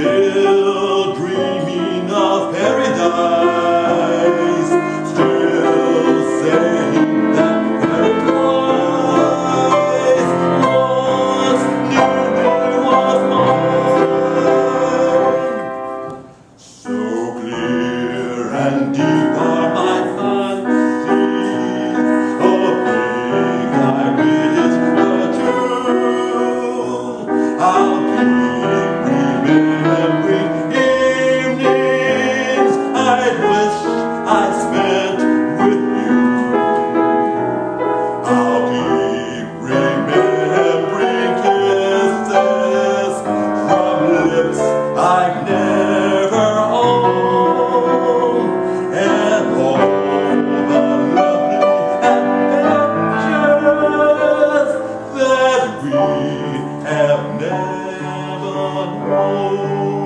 Still dreaming of paradise, still saying that paradise once knew me was mine. So clear and deep are my fancies, a thing I read it but true. I'll keep remembering evenings I wish I spent with you. I'll keep remembering kisses from lips I've never owned, and all the lovely adventures that we have never known.